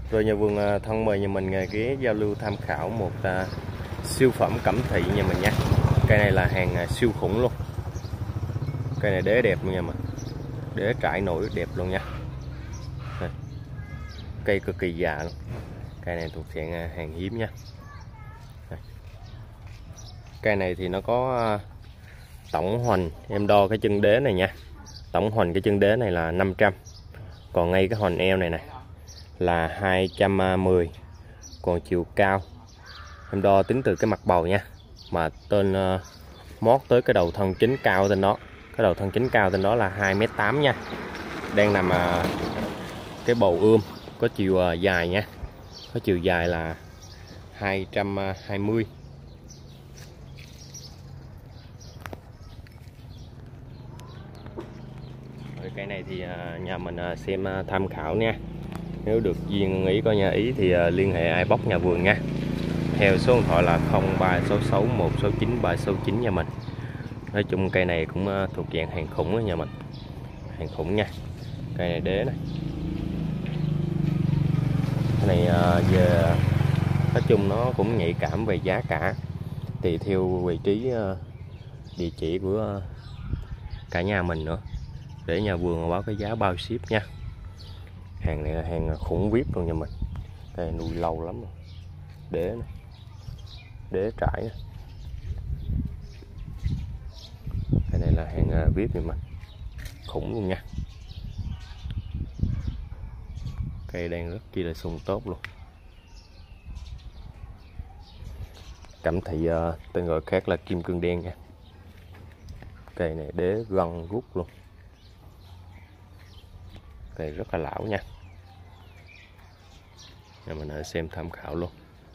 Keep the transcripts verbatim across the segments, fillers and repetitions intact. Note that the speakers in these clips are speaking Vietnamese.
Rồi nhà vườn thân mời nhà mình ghé giao lưu tham khảo một à, siêu phẩm cẩm thị nhà mình nha. Cây này là hàng à, siêu khủng luôn. Cây này đế đẹp luôn nha mình. Đế trải nổi đẹp luôn nha. Đây. Cây cực kỳ già luôn. Cây này thuộc dạng à, hàng hiếm nha. Đây. Cây này thì nó có à, tổng hoành, em đo cái chân đế này nha. Tổng hoành cái chân đế này là năm trăm. Còn ngay cái hoành eo này này là hai trăm mười. Còn chiều cao em đo tính từ cái mặt bầu nha, mà tên uh, mót tới cái đầu thân chính cao tên đó. Cái đầu thân chính cao tên đó là hai mét tám nha. Đang nằm uh, cái bầu ươm có chiều uh, dài nha. Có chiều dài là hai trăm hai mươi. Rồi cây này thì uh, nhà mình uh, xem uh, tham khảo nha. Nếu được duyên ý có nhà ý thì uh, liên hệ iBox nhà vườn nha. Theo số điện thoại là không ba sáu sáu một sáu chín ba sáu chín nhà mình. Nói chung cây này cũng uh, thuộc dạng hàng khủng đó nhà mình. Hàng khủng nha. Cây này đế này. Cái này uh, về nói chung nó cũng nhạy cảm về giá cả. Tùy theo vị trí uh, địa chỉ của uh, cả nhà mình nữa. Để nhà vườn báo cái giá bao ship nha. Hàng này là hàng khủng vip luôn nha mình. Cây này nuôi lâu lắm rồi. Đế này. Đế trải này. Cái này là hàng vip nha mình. Khủng luôn nha. Cây đang rất chi là sung tốt luôn. Cẩm thị uh, tên gọi khác là kim cương đen nha. Cây này đế gân gút luôn. Cây rất là lão nha. Để mình xem tham khảo luôn.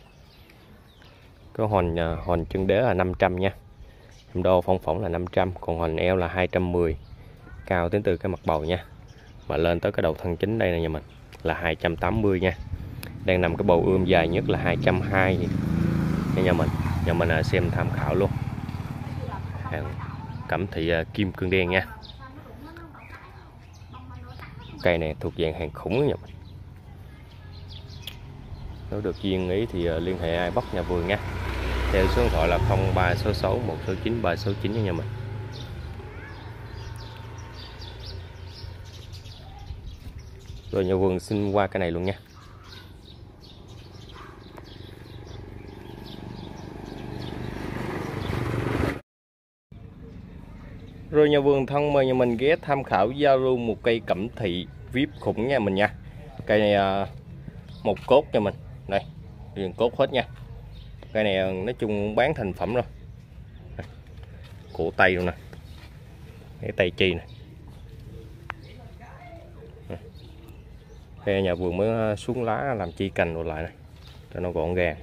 Cái hoành hoành chân đế là năm trăm nha. Em đo phong phỏng là năm trăm, còn hoành eo là hai trăm mười. Cao tính từ cái mặt bầu nha. Mà lên tới cái đầu thân chính đây này nhà mình là hai trăm tám mươi nha. Đang nằm cái bầu ươm dài nhất là hai trăm hai mươi nha nhà mình. Nhà mình xem tham khảo luôn. Hàng cẩm thị kim cương đen nha. Cây này thuộc dạng hàng khủng nha mình. Nếu được duyên ý thì liên hệ iBox nhà vườn nha. Theo số điện thoại là không ba sáu sáu một sáu chín ba sáu chín nha nhà mình. Rồi nhà vườn xin qua cái này luôn nha. Rồi nhà vườn thân mời nhà mình ghé tham khảo giao lưu một cây cẩm thị vip khủng nha mình nha. Cây này một cốt cho mình. Đây, riêng cốt hết nha. Cây này nói chung bán thành phẩm rồi. Cổ tay luôn nè. Cái tay chi nè. Cây nhà vườn mới xuống lá làm chi cành rồi lại này. Cho nó gọn gàng.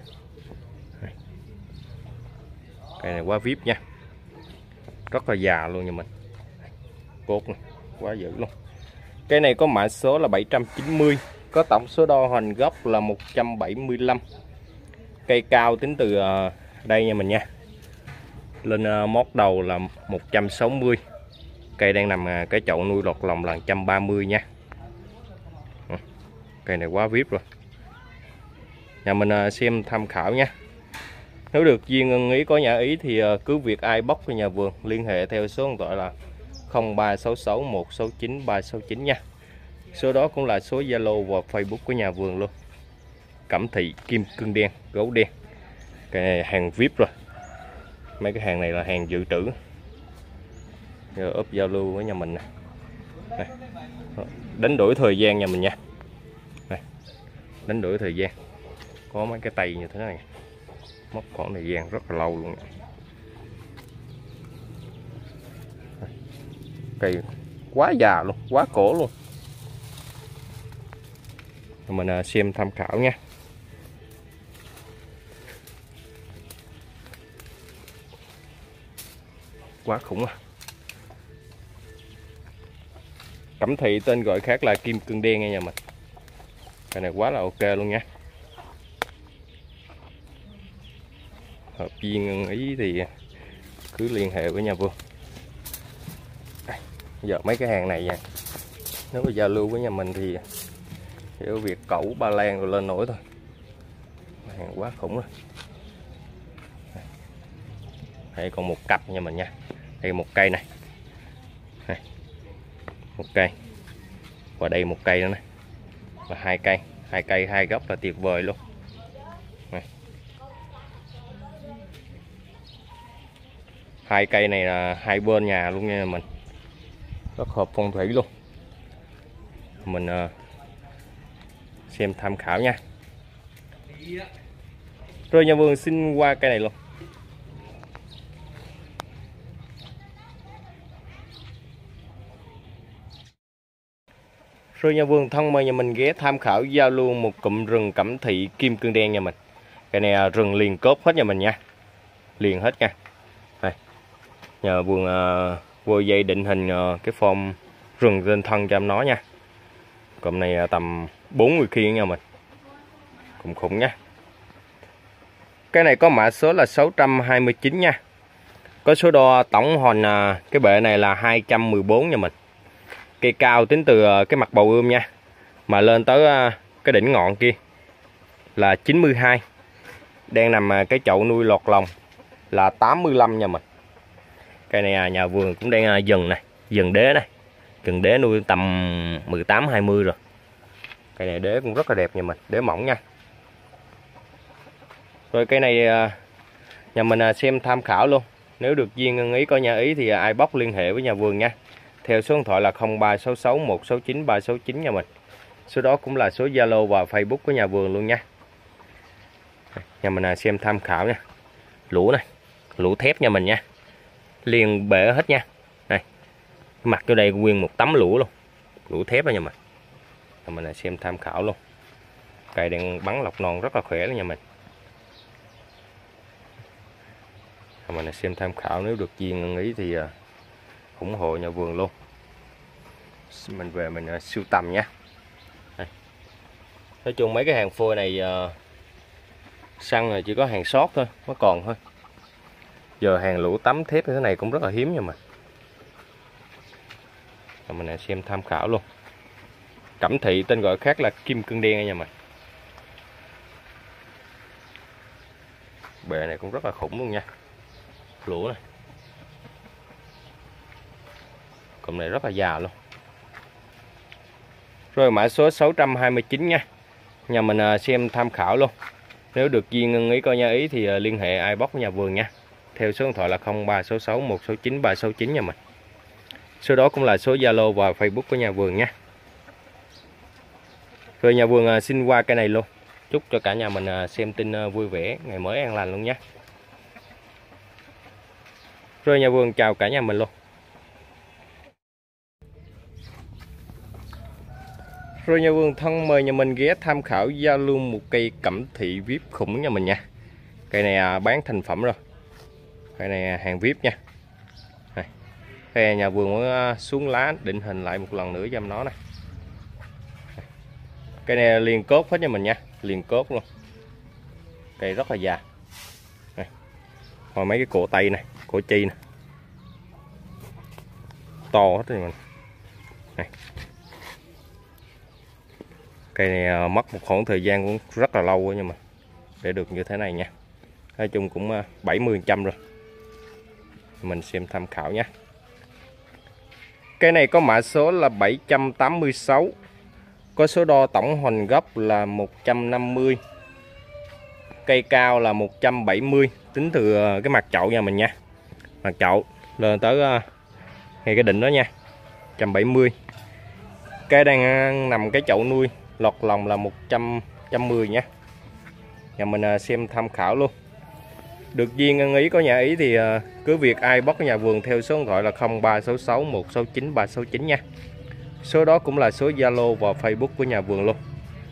Cây này quá vip nha. Rất là già luôn nha mình. Cốt này, quá dữ luôn. Cây này có mã số là bảy trăm chín mươi. Có tổng số đo hoành gốc là một trăm bảy mươi lăm. Cây cao tính từ đây nha mình nha. Lên mót đầu là một trăm sáu mươi. Cây đang nằm cái chậu nuôi lọt lòng là một trăm ba mươi nha. Cây này quá vip rồi. Nhà mình xem tham khảo nha. Nếu được duyên ưng ý có nhà ý thì cứ việc iBox của nhà vườn liên hệ theo số điện thoại là không ba sáu sáu một sáu chín ba sáu chín nha. Số đó cũng là số Zalo và Facebook của nhà vườn luôn. Cẩm thị kim cương đen, gấu đen. Cái này hàng vip rồi. Mấy cái hàng này là hàng dự trữ. Giờ ốp giao lưu với nhà mình nè. Đây. Đánh đổi thời gian nhà mình nha. Đây. Đánh đổi thời gian. Có mấy cái tay như thế này. Mất khoảng thời gian rất là lâu luôn. Cây quá già luôn, quá cổ luôn. Mình xem tham khảo nha. Quá khủng à. Cẩm thị tên gọi khác là kim cương đen nha nhà mình. Cái này quá là ok luôn nha. Hợp duyên ý thì cứ liên hệ với nhà vườn. Giờ mấy cái hàng này nha, nếu mà giao lưu với nhà mình thì chỉ có việc cẩu ba lan rồi lên nổi thôi, hàng quá khủng rồi. Đây còn một cặp nha mình nha, đây một cây này, này một cây, và đây một cây nữa này, và hai cây, hai cây hai góc là tuyệt vời luôn. Này. Hai cây này là hai bên nhà luôn nha mình, rất hợp phong thủy luôn. Mình uh, xem tham khảo nha. Rồi nhà vườn xin qua cây này luôn. Rồi nhà vườn thân mời nhà mình ghé tham khảo giao lưu một cụm rừng cẩm thị kim cương đen nha mình. Cái này rừng liền cốt hết nhà mình nha, liền hết nha. Đây, nhà vườn uh, vô dây định hình uh, cái form rừng trên thân cho em nó nha. Cụm này uh, tầm bốn mươi ki nha mình, cũng khủng nha. Cái này có mã số là sáu trăm hai mươi chín nha. Có số đo tổng hòn uh, cái bệ này là hai trăm mười bốn nha mình. Cây cao tính từ cái mặt bầu ươm nha, mà lên tới cái đỉnh ngọn kia là chín mươi hai. Đang nằm cái chậu nuôi lọt lòng là tám mươi lăm nha mình. Cây này nhà vườn cũng đang dần này, dần đế này, dần đế nuôi tầm mười tám hai mươi rồi. Cây này đế cũng rất là đẹp nha mình, đế mỏng nha. Rồi cây này nhà mình xem tham khảo luôn. Nếu được duyên ưng ý có nhà ý thì ai bóc liên hệ với nhà vườn nha. Theo số điện thoại là không ba sáu sáu một sáu chín ba sáu chín nha mình. Số đó cũng là số Zalo và Facebook của nhà vườn luôn nha. Nhà mình xem tham khảo nha. Lũ này, lũ thép nha mình nha. Liền bể hết nha. Này, mặt vô đây nguyên một tấm lũ luôn. Lũ thép đó nha mình. Nhà mình xem tham khảo luôn. Cây đang bắn lọc non rất là khỏe luôn nha mình. Nhà mình xem tham khảo, nếu được duyên ưng ý thì ủng hộ nhà vườn luôn. Mình về mình uh, sưu tầm nha. Đây. Nói chung mấy cái hàng phôi này uh, săn là chỉ có hàng sót thôi, mới còn thôi. Giờ hàng lũ tấm thép như thế này cũng rất là hiếm nha mình. Rồi mình xem tham khảo luôn. Cẩm thị tên gọi khác là kim cương đen nha mình. Bệ này cũng rất là khủng luôn nha. Lũ này. Cụm này rất là già luôn. Rồi mã số sáu trăm hai mươi chín nha. Nhà mình xem tham khảo luôn. Nếu được duyên ưng ý coi nhà ý thì liên hệ ai bóc nhà vườn nha. Theo số điện thoại là không ba sáu sáu một sáu chín ba sáu chín nha mình. Số đó cũng là số Zalo và Facebook của nhà vườn nha. Rồi nhà vườn xin qua cái này luôn. Chúc cho cả nhà mình xem tin vui vẻ, ngày mới an lành luôn nha. Rồi nhà vườn chào cả nhà mình luôn. Rồi nhà vườn thân mời nhà mình ghé tham khảo giao lưu một cây cẩm thị víp khủng nha mình nha. Cây này bán thành phẩm rồi. Cây này hàng víp nha. Đây. Cây này nhà vườn mới xuống lá định hình lại một lần nữa cho em nó này. Cây này liền cốt hết nha mình nha, liền cốt luôn. Cây rất là già. Đây. Rồi mấy cái cổ tay này, cổ chi nè. To hết rồi mình. Đây. Cây này mất một khoảng thời gian cũng rất là lâu nhưng mà để được như thế này nha. Nói chung cũng bảy mươi phần trăm rồi. Mình xem tham khảo nha. Cây này có mã số là bảy trăm tám mươi sáu. Có số đo tổng hoành gốc là một trăm năm mươi. Cây cao là một trăm bảy mươi. Tính từ cái mặt chậu nha mình nha. Mặt chậu lên tới ngay cái đỉnh đó nha, một trăm bảy mươi. Cây đang nằm cái chậu nuôi lọt lòng là một trăm mười nha. Nhà mình xem tham khảo luôn. Được duyên ưng ý có nhà ý thì cứ việc ai bóc nhà vườn theo số điện thoại là không ba sáu sáu một sáu chín ba sáu chín nha. Số đó cũng là số Zalo và Facebook của nhà vườn luôn.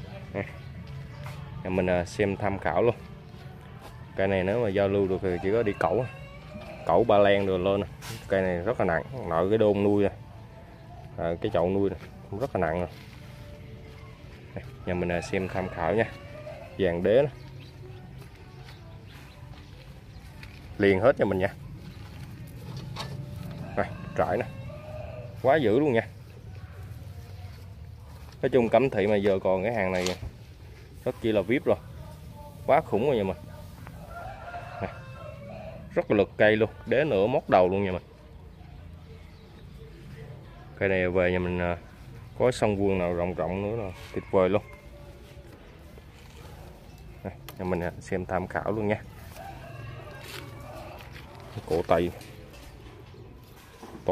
Nhà mình xem tham khảo luôn. Cây này nếu mà giao lưu được thì chỉ có đi cẩu, cẩu ba lan rồi lên. Cây này rất là nặng, nội cái đôn nuôi này. À, cái chậu nuôi này cũng rất là nặng rồi. Nhà mình xem tham khảo nha. Vàng đế đó. Liền hết cho mình nha. Này, trải nè. Quá dữ luôn nha. Nói chung Cẩm Thị mà giờ còn cái hàng này rất chi là vip rồi, quá khủng rồi nha mình. Này, rất là lực cây luôn, đế nửa móc đầu luôn nha mình. Cây này về nhà mình có sông vuông nào rộng rộng nữa là tuyệt vời luôn. Này, nhà mình xem tham khảo luôn nha. Cổ tay to.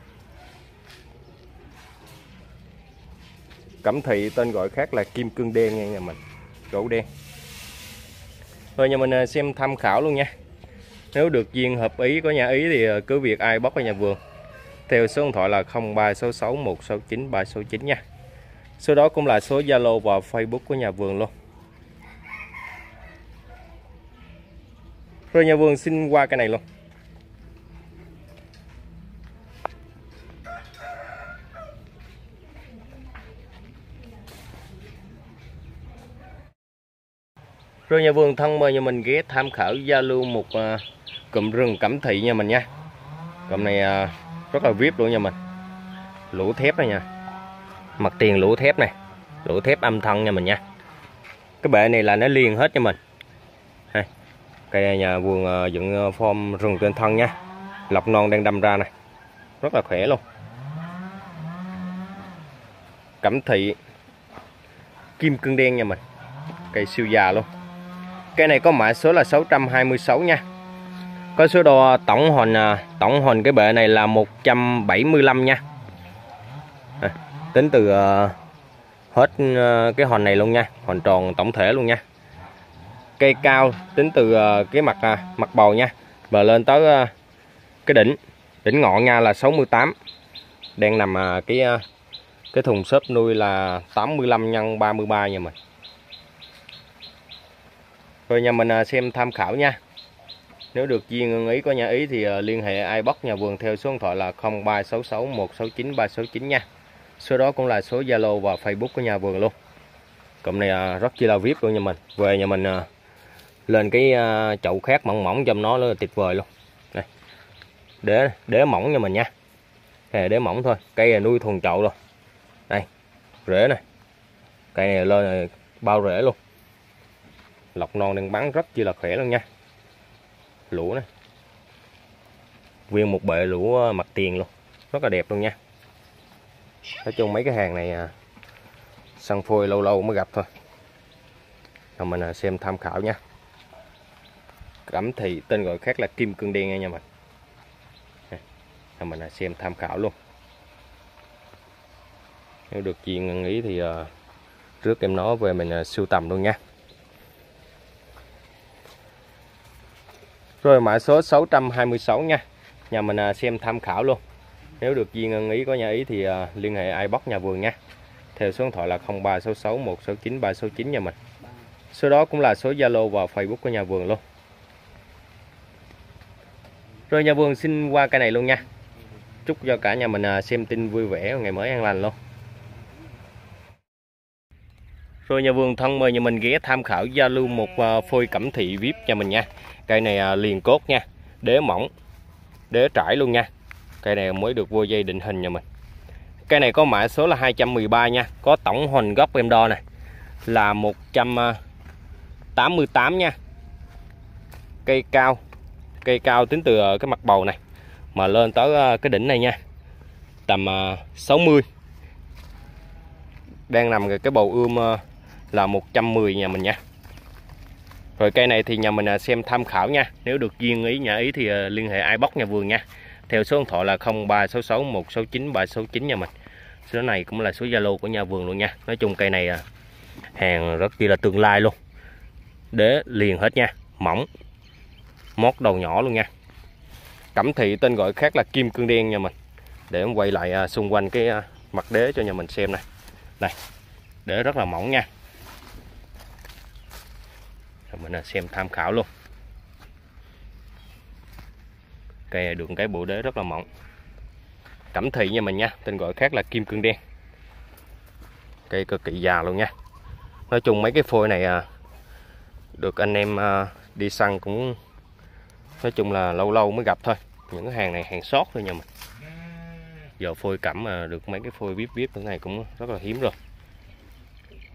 Cẩm Thị tên gọi khác là kim cương đen nha nhà mình, gỗ đen. Rồi nhà mình xem tham khảo luôn nha. Nếu được duyên hợp ý có nhà ý thì cứ việc ai bóc ở nhà vườn. Theo số điện thoại là không ba sáu sáu một sáu chín ba sáu chín nha. Số đó cũng là số Zalo và Facebook của nhà vườn luôn. Rồi nhà vườn xin qua cái này luôn. Rồi nhà vườn thân mời nhà mình ghé tham khảo giao lưu một uh, cụm rừng Cẩm Thị nha mình nha. Cụm này uh, rất là vip luôn nha mình. Lũ thép này nha. Mặt tiền lũ thép này, lũ thép âm thân nha mình nha. Cái bệ này là nó liền hết cho mình. Đây. Cây nhà vườn uh, dựng form rừng trên thân nha. Lọc non đang đâm ra này. Rất là khỏe luôn. Cẩm Thị kim cương đen nha mình. Cây siêu già luôn. Cây này có mã số là sáu trăm hai mươi sáu nha. Có số đo tổng hòn tổng hòn cái bệ này là một trăm bảy mươi lăm nha. À, tính từ uh, hết uh, cái hòn này luôn nha, hòn tròn tổng thể luôn nha. Cây cao tính từ uh, cái mặt uh, mặt bầu nha và lên tới uh, cái đỉnh đỉnh ngọn nha là sáu mươi tám. Đang nằm uh, cái uh, cái thùng xốp nuôi là tám mươi lăm nhân ba mươi ba nha mình. Rồi nhà mình xem tham khảo nha. Nếu được duyên ưng ý có nhà ý thì liên hệ iBox nhà vườn theo số điện thoại là không ba sáu sáu một sáu chín ba sáu chín nha. Số đó cũng là số Zalo và Facebook của nhà vườn luôn. Cụm này rất chi là vip luôn nhà mình. Về nhà mình lên cái chậu khác mỏng mỏng trong nó là tuyệt vời luôn. Đây. Đế đế mỏng nha mình nha. Đây đế mỏng thôi, cây này nuôi thuần chậu rồi. Đây, rễ này. Cây này lên này, bao rễ luôn. Lọc non đang bắn rất chi là khỏe luôn nha. Lũ này. Nguyên một bệ lũ mặt tiền luôn. Rất là đẹp luôn nha. Nói chung mấy cái hàng này à, săn phôi lâu lâu mới gặp thôi. Rồi mình à, xem tham khảo nha. Cẩm Thị tên gọi khác là kim cương đen nha, nha mình. Rồi mình à, xem tham khảo luôn. Nếu được duyên ưng ý thì à, trước em nó về mình à, sưu tầm luôn nha. Rồi mã số sáu trăm hai mươi sáu nha. Nhà mình à, xem tham khảo luôn. Nếu được duyên ưng ý có nhà ý thì à, liên hệ iBox nhà vườn nha. Theo số điện thoại là không ba sáu sáu một sáu chín ba sáu chín nhà mình. Số đó cũng là số Zalo và Facebook của nhà vườn luôn. Rồi nhà vườn xin qua cây này luôn nha. Chúc cho cả nhà mình à, xem tin vui vẻ ngày mới an lành luôn. Rồi nhà vườn thân mời nhà mình ghé tham khảo giao lưu một à, phôi Cẩm Thị vip nhà mình nha. Cây này à, liền cốt nha, đế mỏng, đế trải luôn nha. Cây này mới được vô dây định hình nhà mình. Cây này có mã số là hai trăm mười ba nha. Có tổng hoành gốc em đo này là một trăm tám mươi tám nha. Cây cao, cây cao tính từ cái mặt bầu này mà lên tới cái đỉnh này nha, tầm sáu mươi. Đang nằm cái bầu ươm là một trăm mười nhà mình nha. Rồi cây này thì nhà mình xem tham khảo nha. Nếu được duyên ý nhà ý thì liên hệ iBox nhà vườn nha. Theo số điện thoại là không ba sáu sáu một sáu chín ba sáu chín nhà mình. Số này cũng là số Zalo của nhà vườn luôn nha. Nói chung cây này hàng rất chi là tương lai luôn. Đế liền hết nha, mỏng, mót đầu nhỏ luôn nha. Cẩm Thị tên gọi khác là kim cương đen nha mình. Để em quay lại xung quanh cái mặt đế cho nhà mình xem này. Đây, đế rất là mỏng nha. Rồi mình xem tham khảo luôn. Cây đường cái bộ đế rất là mỏng. Cẩm Thị nha mình nha, tên gọi khác là kim cương đen. Cây cực kỳ già luôn nha. Nói chung mấy cái phôi này à, được anh em à, đi săn cũng nói chung là lâu lâu mới gặp thôi. Những cái hàng này hàng sót thôi nha mình. Giờ phôi cẩm mà được mấy cái phôi vip vip thế này cũng rất là hiếm rồi.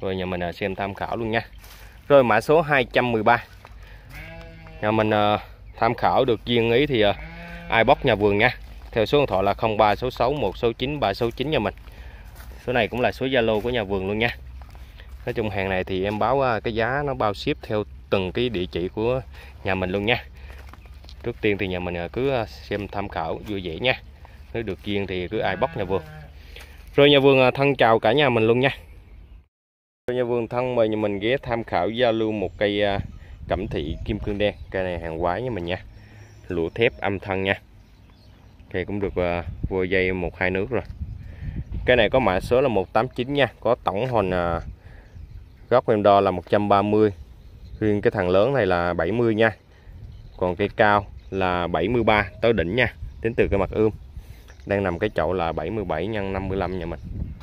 Rồi nhà mình xem tham khảo luôn nha. Rồi mã số hai trăm mười ba. Nhà mình tham khảo được duyên ý thì ai bóc nhà vườn nha. Theo số điện thoại là không ba sáu sáu một sáu chín ba sáu chín nhà mình. Số này cũng là số Zalo của nhà vườn luôn nha. Nói chung hàng này thì em báo cái giá nó bao ship theo từng cái địa chỉ của nhà mình luôn nha. Trước tiên thì nhà mình cứ xem tham khảo vui vẻ nha. Nếu được duyên thì cứ ai bóc nhà vườn. Rồi nhà vườn thân chào cả nhà mình luôn nha. Rồi nhà vườn thân mời nhà mình ghé tham khảo giao lưu một cây cẩm thị kim cương đen. Cây này hàng quái nha mình nha. Lụa thép âm thân nha. Cây cũng được vô dây một hai nước rồi. Cái này có mã số là một tám chín nha. Có tổng hồn góc em đo là một trăm ba mươi. Riêng cái thằng lớn này là bảy mươi nha. Còn cây cao là bảy mươi ba tới đỉnh nha. Tính từ cái mặt ươm. Đang nằm cái chậu là bảy mươi bảy nhân năm mươi lăm nhà mình.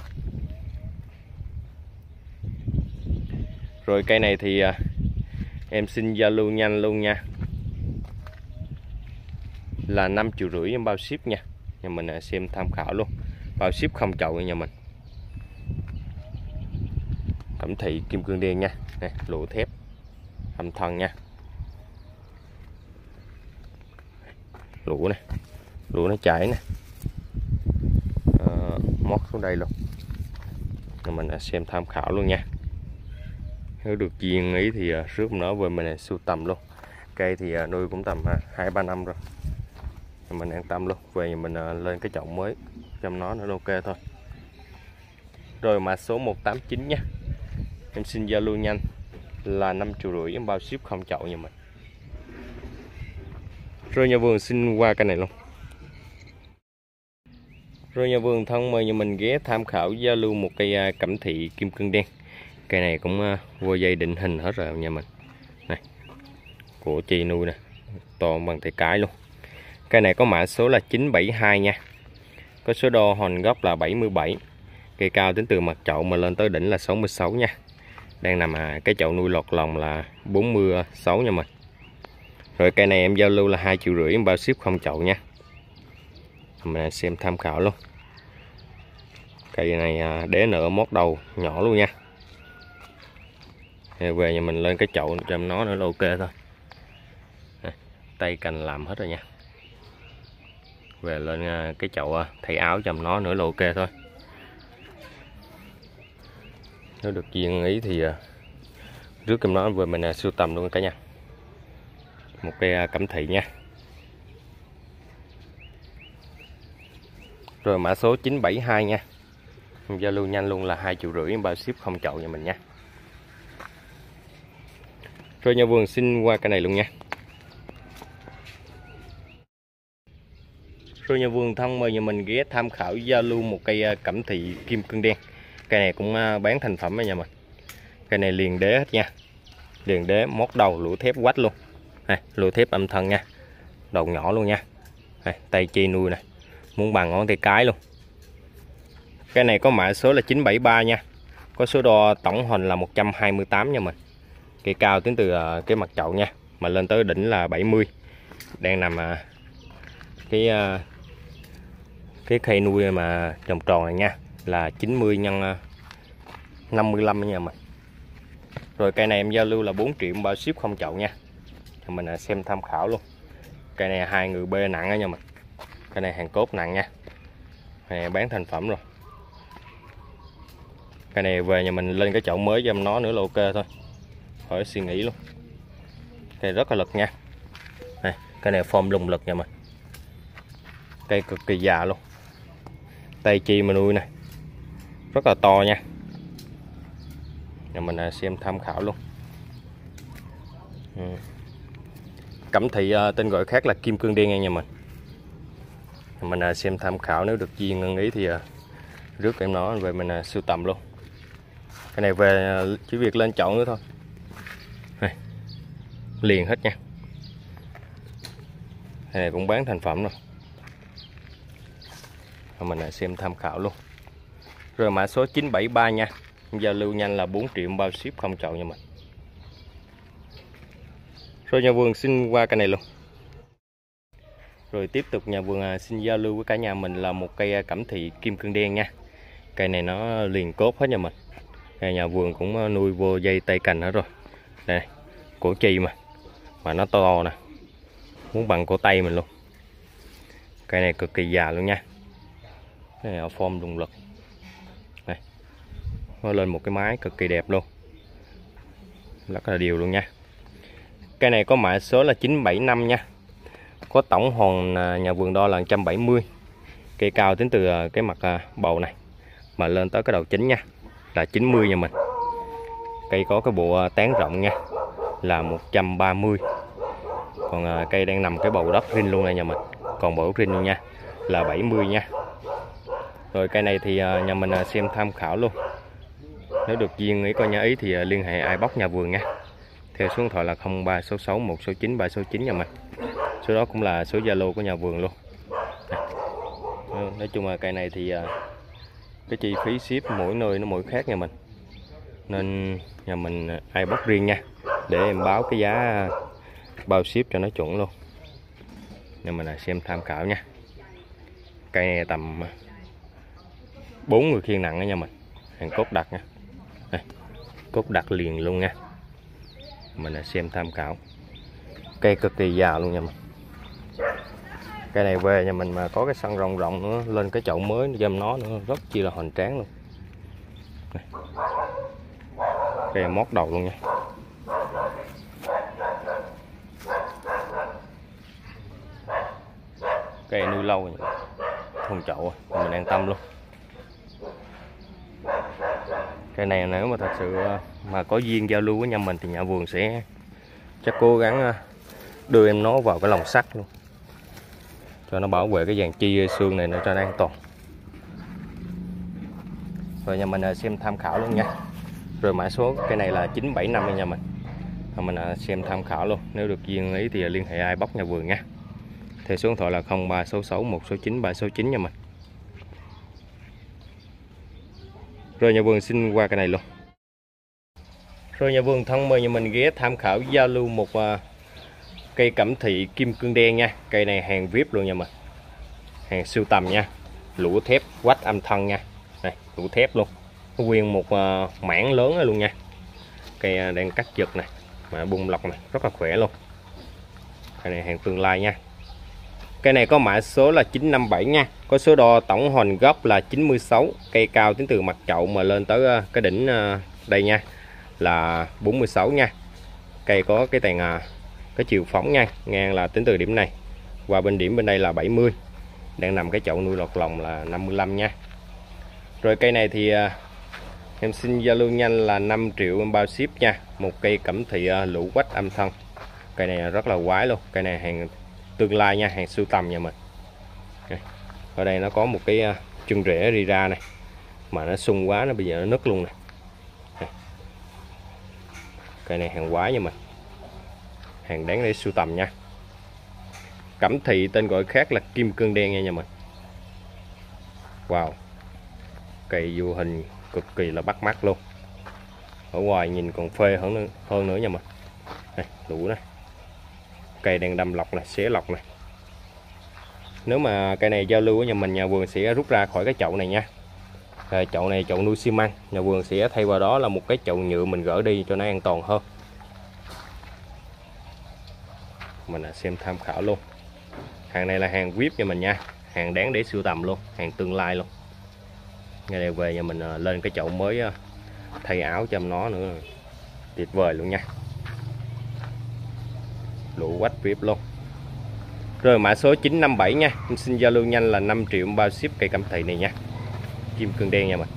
Rồi cây này thì em xin giao lưu nhanh luôn nha. Là năm triệu rưỡi em bao ship nha. Nhà mình xem tham khảo luôn. Bao ship không chậu nhà mình. Cẩm thị kim cương đen nha. Này, lụa thép âm thân nha. Lụa này, lụa nó chảy nè. À, mót xuống đây luôn. Nhà mình xem tham khảo luôn nha. Nếu được duyên ý thì rước nó về mình sưu tầm luôn. Cây thì nuôi cũng tầm hai ba năm rồi. Mình an tâm luôn. Về mình lên cái chậu mới chăm nó nữa ok thôi. Rồi mã số một tám chín nha. Em xin giao lưu nhanh là năm triệu rưỡi em bao ship không chậu nhà mình. Rồi nhà vườn xin qua cây này luôn. Rồi nhà vườn thân mời nhà mình ghé tham khảo giao lưu một cây cẩm thị kim cương đen. Cây này cũng vô dây định hình hết rồi nhà mình. Này, của chị nuôi nè, to bằng tay cái luôn. Cây này có mã số là chín bảy hai nha. Có số đo hòn gốc là bảy mươi bảy. Cây cao tính từ mặt chậu mà lên tới đỉnh là sáu mươi sáu nha. Đang nằm à, cái chậu nuôi lọt lòng là bốn mươi sáu nha mình. Rồi cây này em giao lưu là hai triệu rưỡi em bao ship không chậu nha. Mình xem tham khảo luôn. Cây này à, đế nở mót đầu nhỏ luôn nha. Về nhà mình lên cái chậu cho nó nữa là ok thôi. Tay cành làm hết rồi nha. Về lên cái chậu thay áo cho nó nữa là ok thôi. Nếu được duyên ý thì rước em nó về mình sưu tầm luôn cả nhà. Một cây cẩm thị nha. Rồi mã số chín bảy hai nha. Giao lưu nhanh luôn là hai triệu rưỡi bao ship không chậu nhà mình nha. Rồi nhà vườn xin qua cái này luôn nha. Rồi nhà vườn thân mời nhà mình ghé tham khảo giao lưu một cây cẩm thị kim cương đen. Cây này cũng bán thành phẩm đó nhà mình. Cây này liền đế hết nha. Liền đế mót đầu lụa thép quách luôn. Này, lụa thép âm thân nha. Đầu nhỏ luôn nha. Này, tay chi nuôi này. Muốn bằng ngón tay cái luôn. Cây này có mã số là chín bảy ba nha. Có số đo tổng hồn là một trăm hai mươi tám nha mình. Cây cao tính từ cái mặt chậu nha. Mà lên tới đỉnh là bảy mươi. Đang nằm cái cái cây nuôi mà tròn tròn này nha. Là chín mươi nhân năm mươi lăm nha mình. Rồi cây này em giao lưu là bốn triệu bao ship không chậu nha. Mình xem tham khảo luôn. Cây này hai người bê nặng đó nha mình. Cây này hàng cốt nặng nha. Này bán thành phẩm rồi. Cây này về nhà mình lên cái chậu mới cho nó nữa là ok thôi. Khỏi suy nghĩ luôn. Cây rất là lực nha. Này, cây này form lùng lực nha mình. Cây cực kỳ già luôn. Tay chi mà nuôi này. Rất là to nha. Nhà mình xem tham khảo luôn. Ừ. Cẩm thị uh, tên gọi khác là kim cương đen nha nhà mình. Nhà mình uh, xem tham khảo, nếu được duyên ngân ý thì uh, rước em nó về mình uh, sưu tầm luôn. Cái này về uh, chỉ việc lên chậu nữa thôi. Này. Liền hết nha. Cái này cũng bán thành phẩm rồi. Nhà mình uh, xem tham khảo luôn. Rồi mã số chín bảy ba nha. Giao lưu nhanh là bốn triệu bao ship không chậu nha mình. Rồi nhà vườn xin qua cây này luôn. Rồi tiếp tục nhà vườn xin giao lưu với cả nhà mình là một cây cẩm thị kim cương đen nha. Cây này nó liền cốt hết nha mình. Đây, nhà vườn cũng nuôi vô dây tây cành hết rồi. Đây, cổ chi mà mà nó to nè, muốn bằng cổ tay mình luôn. Cây này cực kỳ già luôn nha. Cái này ở form đùng lực. Đây, nó lên một cái mái cực kỳ đẹp luôn, rất là đều luôn nha. Cây này có mã số là chín bảy năm nha. Có tổng hòn nhà vườn đo là một trăm bảy mươi. Cây cao tính từ cái mặt bầu này mà lên tới cái đầu chính nha là chín mươi nha mình. Cây có cái bộ tán rộng nha là một trăm ba mươi. Còn cây đang nằm cái bầu đất rin luôn này nhà mình. Còn bầu rin luôn nha là bảy mươi nha. Rồi cây này thì nhà mình xem tham khảo luôn. Nếu được duyên ý coi nhà ý thì liên hệ ai bóc nhà vườn nha. Theo số điện thoại là không ba sáu sáu một sáu chín ba sáu chín nhà mình. Số đó cũng là số Zalo của nhà vườn luôn. Nói chung là cây này thì cái chi phí ship mỗi nơi nó mỗi khác nha mình. Nên nhà mình ai bóc riêng nha, để em báo cái giá bao ship cho nó chuẩn luôn. Nhà mình là xem tham khảo nha. Cây này tầm bốn người khiêng nặng đó nha mình. Hàng cốt đặc nha. Đây, cốt đặc liền luôn nha. Mình là xem tham khảo. Cây cực kỳ già luôn nha mình. Cây này về nhà mình mà có cái sân rộng rộng nữa, lên cái chậu mới giam nó nữa rất chi là hoành tráng luôn. Đây. Cây mót đầu luôn nha. Cây nuôi lâu rồi, thùng chậu mình an tâm luôn. Cây này nếu mà thật sự mà có duyên giao lưu với nhà mình thì nhà vườn sẽ chắc cố gắng đưa em nó vào cái lồng sắt luôn, cho nó bảo vệ cái dàn chi xương này nó cho nó an toàn. Rồi nhà mình xem tham khảo luôn nha. Rồi mã số cái này là chín bảy năm nha mình. Rồi mình xem tham khảo luôn. Nếu được duyên ý thì liên hệ ai bóc nhà vườn nha. Theo số điện thoại là không ba sáu sáu một sáu chín ba sáu chín nha mình. Rồi nhà vườn xin qua cái này luôn. Rồi nhà vườn thân mời nhà mình ghé tham khảo giao lưu một uh, cây cẩm thị kim cương đen nha. Cây này hàng vê i pê luôn nha mình. Hàng sưu tầm nha. Lũa thép quách âm thân nha. Đây, lũa thép luôn. Nguyên một uh, mảng lớn luôn nha. Cây uh, đang cắt giật này, mà bung lọc này, rất là khỏe luôn. Cây này hàng tương lai nha. Cây này có mã số là chín năm bảy nha. Có số đo tổng hoành gốc là chín mươi sáu. Cây cao tính từ mặt chậu mà lên tới uh, cái đỉnh uh, đây nha là bốn mươi sáu nha. Cây có cái tàn uh, cái chiều phóng nha, ngang là tính từ điểm này qua bên điểm bên đây là bảy mươi. Đang nằm cái chậu nuôi lọt lòng là năm mươi lăm nha. Rồi cây này thì uh, em xin giao lưu nhanh là năm triệu em bao ship nha. Một cây cẩm thị uh, lũ quách âm thân. Cây này rất là quái luôn. Cây này hàng tương lai nha, hàng sưu tầm nhà mình. Ở đây nó có một cái uh, chân rễ đi ra này, mà nó sung quá nó bây giờ nó nứt luôn này. Cây này hàng quái nha mình, hàng đáng để sưu tầm nha. Cẩm thị tên gọi khác là kim cương đen nha nhà mình. Wow, cây vô hình cực kỳ là bắt mắt luôn. Ở ngoài nhìn còn phê hơn nữa, hơn nữa nha mình. Đây, đủ này. Cây đang đâm lọc này, xé lọc này. Nếu mà cây này giao lưu với nhà mình, nhà vườn sẽ rút ra khỏi cái chậu này nha. Rồi, chậu này chậu nuôi xi măng, nhà vườn sẽ thay vào đó là một cái chậu nhựa mình gỡ đi cho nó an toàn hơn. Mình xem tham khảo luôn. Hàng này là hàng vê i pê cho mình nha, hàng đáng để sưu tầm luôn, hàng tương lai luôn. Ngày này về nhà mình lên cái chậu mới thay áo cho nó nữa, tuyệt vời luôn nha. Lũ quách vê i pê luôn. Rồi mã số chín năm bảy nha. Em xin giao lưu nhanh là năm triệu bao ship cây cẩm thị này nha. Kim cương đen nha mình.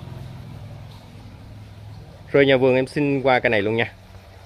Rồi nhà vườn em xin qua cái này luôn nha.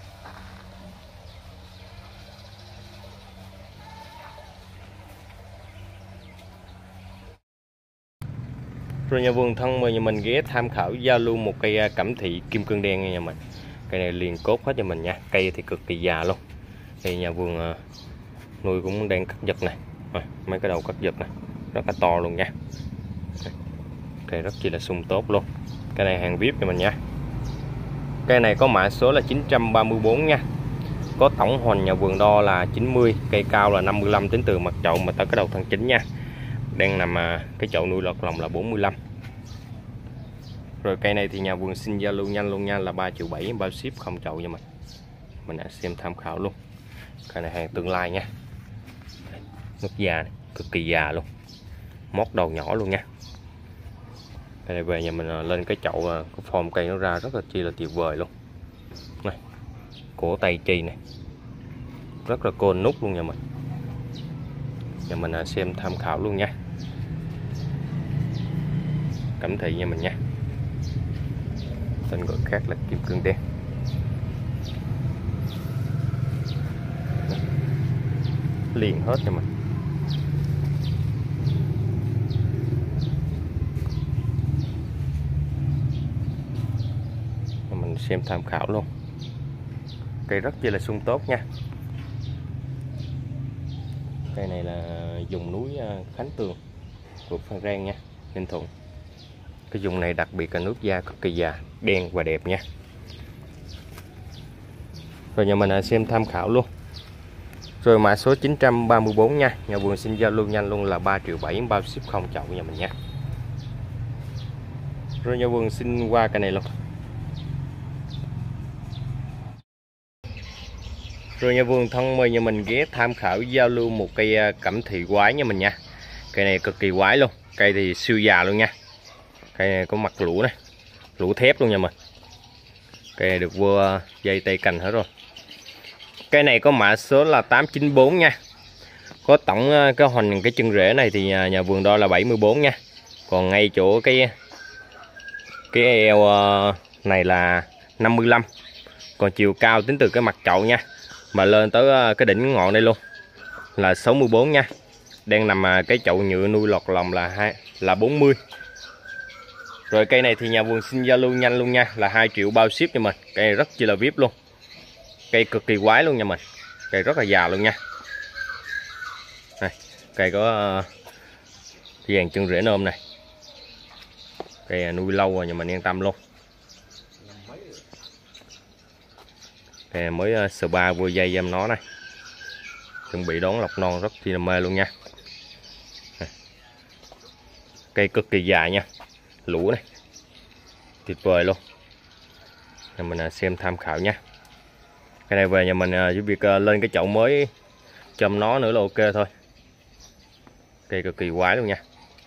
Rồi nhà vườn thân mời nhà mình ghé tham khảo giao lưu một cây cẩm thị kim cương đen nha nhà mình. Cây này liền cốt hết cho mình nha. Cây thì cực kỳ già luôn. Thì nhà vườn nuôi cũng đang cắt giật này. À, mấy cái đầu cắt giật này rất là to luôn nha. Cây rất chi là sung tốt luôn. Cái này hàng vê i pê cho mình nha. Cây này có mã số là chín trăm ba mươi bốn nha. Có tổng hoành nhà vườn đo là chín mươi. Cây cao là năm mươi lăm tính từ mặt chậu mà tới cái đầu thân chính nha. Đang nằm cái chậu nuôi lọt lòng là bốn mươi lăm. Rồi cây này thì nhà vườn xin giao lưu nhanh luôn nha, là ba triệu bảy bao ship không chậu nha mình. Mình đã xem tham khảo luôn. Cây này hàng tương lai nha. Nút già này, cực kỳ già luôn. Móc đầu nhỏ luôn nha. Cây này về nhà mình lên cái chậu, cái form cây nó ra rất là chi là tuyệt vời luôn. Này, cổ tay chi này. Rất là côn nút luôn nha mình. Nhà mình xem tham khảo luôn nha. Cẩm thị nha mình nha. Tên gọi khác là kim cương đen. Liền hết nha mình. Mình xem tham khảo luôn. Cây rất chi là sung tốt nha. Cây này là vùng núi Khánh Tường, thuộc Phan Rang nha, Ninh Thuận. Cái vùng này đặc biệt là nước da cực kỳ già, đen và đẹp nha. Rồi nhà mình xem tham khảo luôn. Rồi mã số chín trăm ba mươi tư nha. Nhà vườn xin giao lưu nhanh luôn là ba triệu bảy bao ship không chậu nhà mình nha. Rồi nhà vườn xin qua cây này luôn. Rồi nhà vườn thân mời nhà mình ghé tham khảo giao lưu một cây cẩm thị quái nha mình nha. Cây này cực kỳ quái luôn. Cây thì siêu già luôn nha. Cây này có mặt lũ này, lũ thép luôn nha mình. Cây này được vô dây tay cành hết rồi. Cây này có mã số là tám chín tư nha. Có tổng cái hoành cái chân rễ này thì nhà, nhà vườn đo là bảy mươi tư nha. Còn ngay chỗ cái cái eo này là năm mươi lăm. Còn chiều cao tính từ cái mặt chậu nha, mà lên tới cái đỉnh ngọn đây luôn là sáu mươi tư nha. Đang nằm cái chậu nhựa nuôi lọt lòng là hai là bốn mươi. Rồi cây này thì nhà vườn xin giao lưu nhanh luôn nha, là hai triệu bao ship cho mình. Cây này rất chi là vip luôn. Cây cực kỳ quái luôn nha mình. Cây rất là già luôn nha. Đây, cây có dàn chân rễ nôm này. Cây nuôi lâu rồi nhà mình yên tâm luôn. Cây mới spa vừa dây giam nó này. Chuẩn bị đón lọc non rất chi là mê luôn nha. Cây cực kỳ dài nha. Lũ này tuyệt vời luôn. Nhà mình xem tham khảo nha. Cái này về nhà mình với việc lên cái chậu mới chăm nó nữa là ok thôi. Cây cực kỳ quái luôn nha.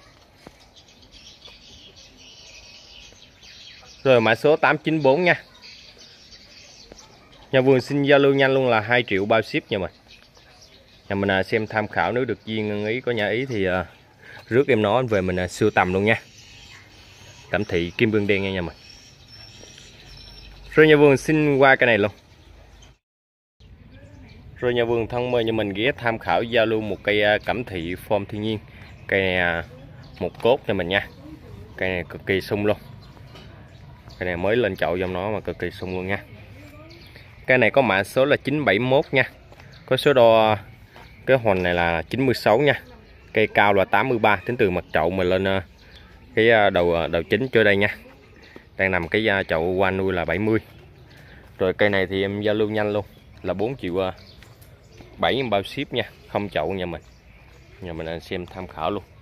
Rồi mã số tám chín tư nha. Nhà vườn xin giao lưu nhanh luôn là hai triệu bao ship nha mình. Nhà mình xem tham khảo, nếu được duyên ý có nhà ý thì rước em nó về mình sưu tầm luôn nha. Cẩm thị kim cương đen nha nhà mình. Rồi nhà vườn xin qua cái này luôn. Rồi nhà vườn thân mời nhà mình ghé tham khảo giao lưu một cây cẩm thị form thiên nhiên. Cây này một cốt cho mình nha. Cây này cực kỳ sung luôn. Cây này mới lên chậu trong nó mà cực kỳ sung luôn nha. Cây này có mã số là chín bảy mốt nha. Có số đo cái hoành này là chín mươi sáu nha. Cây cao là tám mươi ba, tính từ mặt chậu mà lên cái đầu đầu chính cho đây nha. Đang nằm cái chậu qua nuôi là bảy mươi. Rồi cây này thì em giao lưu nhanh luôn là bốn triệu bảy bao ship nha, không chậu nhà mình. Nhà mình xem tham khảo luôn.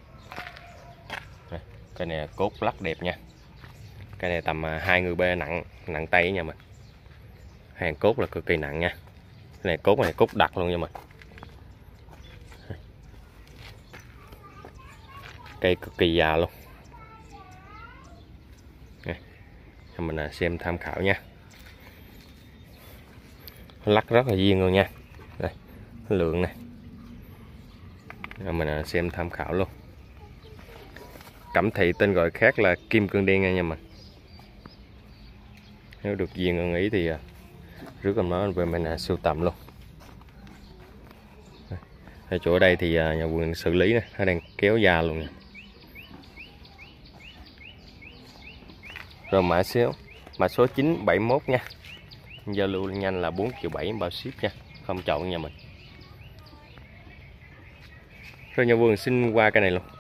Cây này cốt lắc đẹp nha. Cây này tầm hai người bê nặng nặng tay nha mình. Hàng cốt là cực kỳ nặng nha. Cái này cốt này cốt đặc luôn nha mình. Cây cực kỳ già luôn. Mình xem tham khảo nha. Lắc rất là duyên luôn nha. Đây, lượng này. Mình xem tham khảo luôn. Cẩm thị tên gọi khác là kim cương đen nha mình. Nếu được duyên ưng ý thì rước cầm nó về mình sưu tầm luôn. Ở chỗ đây thì nhà vườn xử lý nè, nó đang kéo da luôn nè. Rồi mã số mã số chín bảy mốt nha. Giao lưu nhanh là bốn triệu bảy bao ship nha, không chọn nhà mình. Rồi nhà vườn xin qua cái này luôn.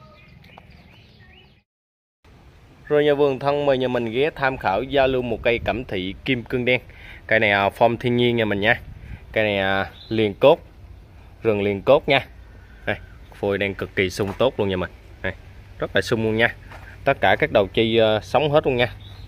Rồi nhà vườn thân mời nhà mình ghé tham khảo giao lưu một cây cẩm thị kim cương đen. Cây này form thiên nhiên nha mình nha. Cây này liền cốt, rừng liền cốt nha. Đây, phôi đang cực kỳ sung tốt luôn nha mình. Đây, rất là sung luôn nha. Tất cả các đầu chi uh, sống hết luôn nha.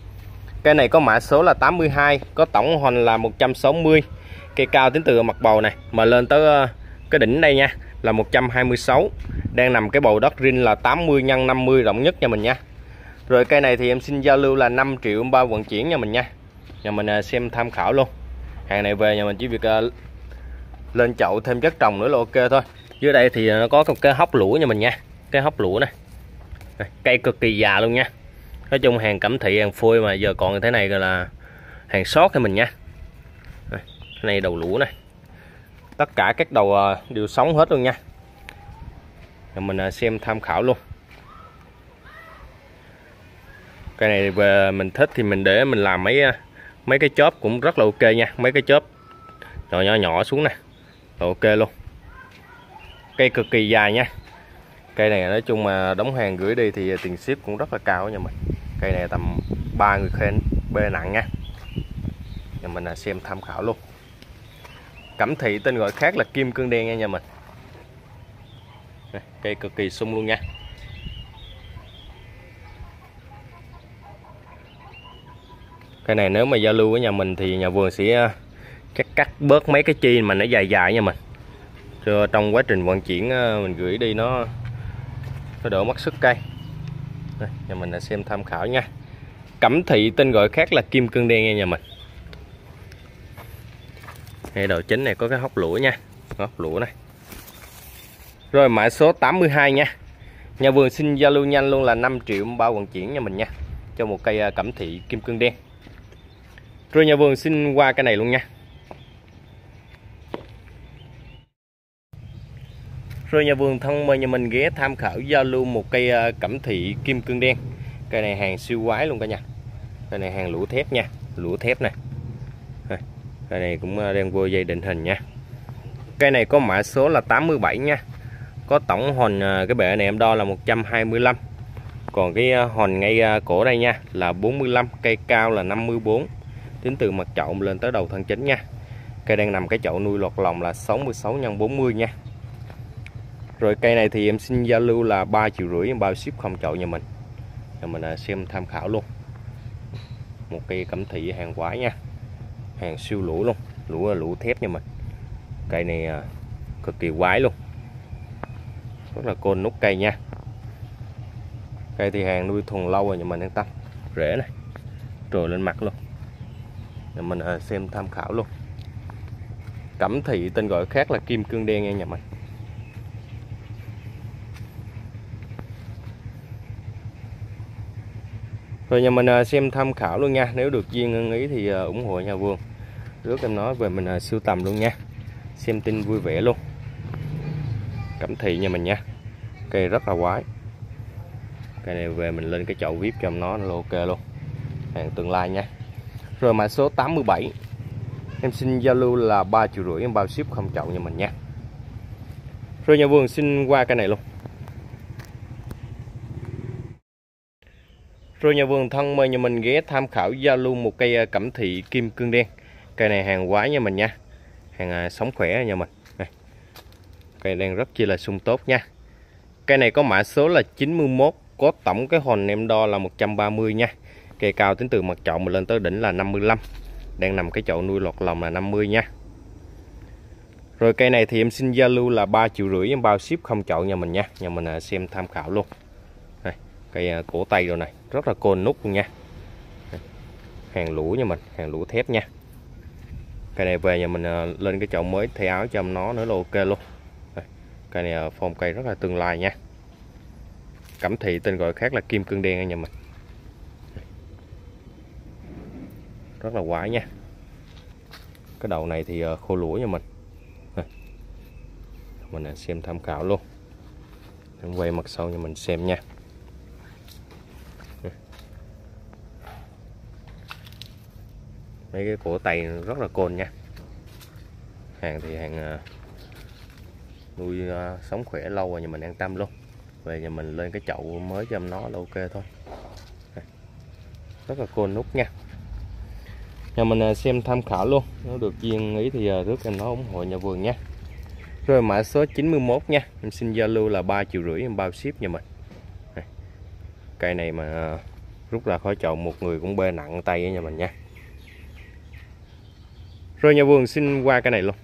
Cây này có mã số là tám mươi hai, có tổng hoành là một trăm sáu mươi. Cây cao tính từ mặt bầu này mà lên tới cái đỉnh đây nha là một trăm hai mươi sáu. Đang nằm cái bầu đất rin là tám mươi nhân năm mươi rộng nhất nha mình nha. Rồi cây này thì em xin giao lưu là năm triệu bao vận chuyển nha mình nha. Nhà mình xem tham khảo luôn. Hàng này về nhà mình chỉ việc lên chậu thêm chất trồng nữa là ok thôi. Dưới đây thì nó có cái hốc lũa nha mình nha. Cái hốc lũa này. Cây cực kỳ già luôn nha. Nói chung hàng Cẩm Thị, hàng phôi mà giờ còn như thế này gọi là hàng sót cho mình nha. Đây, cái này đầu lũa này. Tất cả các đầu đều sống hết luôn nha. Rồi mình xem tham khảo luôn. Cái này về mình thích thì mình để mình làm mấy mấy cái chóp cũng rất là ok nha. Mấy cái chóp nhỏ nhỏ nhỏ xuống nè. Ok luôn. Cây cực kỳ dài nha. Cây này nói chung mà đóng hàng gửi đi thì tiền ship cũng rất là cao nha mình. Cây này tầm ba người khen bê nặng nha. Nhà mình xem tham khảo luôn. Cẩm Thị tên gọi khác là kim cương đen nha nhà mình. Đây, cây cực kỳ sung luôn nha. Cây này nếu mà giao lưu với nhà mình thì nhà vườn sẽ cắt cắt bớt mấy cái chi mà nó dài dài nha mình. Cho trong quá trình vận chuyển mình gửi đi nó nó đỡ mất sức cây. Đây, nhà mình xem tham khảo nha. Cẩm Thị tên gọi khác là kim cương đen nha nhà mình. Đây, đầu chính này có cái hốc lũa nha. Hốc lũa này. Rồi mã số tám mươi hai nha. Nhà vườn xin giao lưu nhanh luôn là năm triệu bao vận chuyển nha mình nha. Cho một cây Cẩm Thị kim cương đen. Rồi nhà vườn xin qua cái này luôn nha. Rồi nhà vườn thân mời nhà mình ghé tham khảo giao lưu một cây Cẩm Thị kim cương đen. Cây này hàng siêu quái luôn cả nhà. Cây này hàng lũa thép nha. Lũa thép này. Cây này cũng đang vô dây định hình nha. Cây này có mã số là tám mươi bảy nha. Có tổng hòn cái bệ này em đo là một trăm hai mươi lăm. Còn cái hòn ngay cổ đây nha là bốn mươi lăm. Cây cao là năm mươi bốn. Tính từ mặt chậu lên tới đầu thân chính nha. Cây đang nằm cái chậu nuôi lọt lòng là sáu mươi sáu nhân bốn mươi nha. Rồi cây này thì em xin giao lưu là ba triệu rưỡi bao ship không chậu nhà mình. Nhà mình xem tham khảo luôn. Một cây Cẩm Thị hàng quái nha. Hàng siêu lũa luôn. Lũa lũa thép nha mình. Cây này cực kỳ quái luôn. Rất là côn nút cây nha. Cây thì hàng nuôi thuần lâu rồi nhà mình yên tâm. Rễ này. Rồi lên mặt luôn. Nhà mình xem tham khảo luôn. Cẩm Thị tên gọi khác là kim cương đen nha nhà mình. Rồi nhà mình xem tham khảo luôn nha. Nếu được duyên ưng ý thì ủng hộ nhà vườn. Rước em nói về mình sưu tầm luôn nha. Xem tin vui vẻ luôn. Cẩm Thị nhà mình nha. Cây rất là quái. Cây này về mình lên cái chậu vip cho nó là ok luôn. Hàng tương lai nha. Rồi mã số tám mươi bảy. Em xin giao lưu là ba triệu rưỡi em bao ship không chậu nhà mình nha. Rồi nhà vườn xin qua cây này luôn. Rồi nhà vườn thân mời nhà mình ghé tham khảo giao lưu một cây Cẩm Thị kim cương đen. Cây này hàng quái nha mình nha. Hàng sống khỏe nha mình. Đây. Cây đang rất chi là sung tốt nha. Cây này có mã số là chín mươi mốt. Có tổng cái hòn em đo là một trăm ba mươi nha. Cây cao tính từ mặt chậu mà lên tới đỉnh là năm mươi lăm. Đang nằm cái chậu nuôi lọt lòng là năm mươi nha. Rồi cây này thì em xin giao lưu là ba triệu rưỡi em bao ship không chậu nhà mình nha. Nhà mình xem tham khảo luôn. Đây, cây cổ tay rồi này. Rất là côn nút luôn nha. Đây, hàng lũa nha mình. Hàng lũa thép nha. Cây này về nhà mình lên cái chậu mới thay áo cho nó nữa là ok luôn. Đây, cây này form cây rất là tương lai nha. Cẩm Thị tên gọi khác là kim cương đen nha mình. Rất là quái nha. Cái đầu này thì khô lũa nha mình. Mình xem tham khảo luôn. Em quay mặt sau cho mình xem nha. Mấy cái cổ tay rất là côn nha. Hàng thì hàng nuôi sống khỏe lâu rồi nhà mình an tâm luôn. Về nhà mình lên cái chậu mới cho nó là ok thôi. Rất là côn nút nha. Nhà mình xem tham khảo luôn. Nếu được duyên ý thì rước em nó ủng hộ nhà vườn nha. Rồi mã số chín mươi mốt nha. Em xin giao lưu là ba triệu rưỡi em bao ship nhà mình. Đây. Cây này mà Rút ra khỏi chậu một người cũng bê nặng tay với nhà mình nha. Rồi nhà vườn xin qua cái này luôn.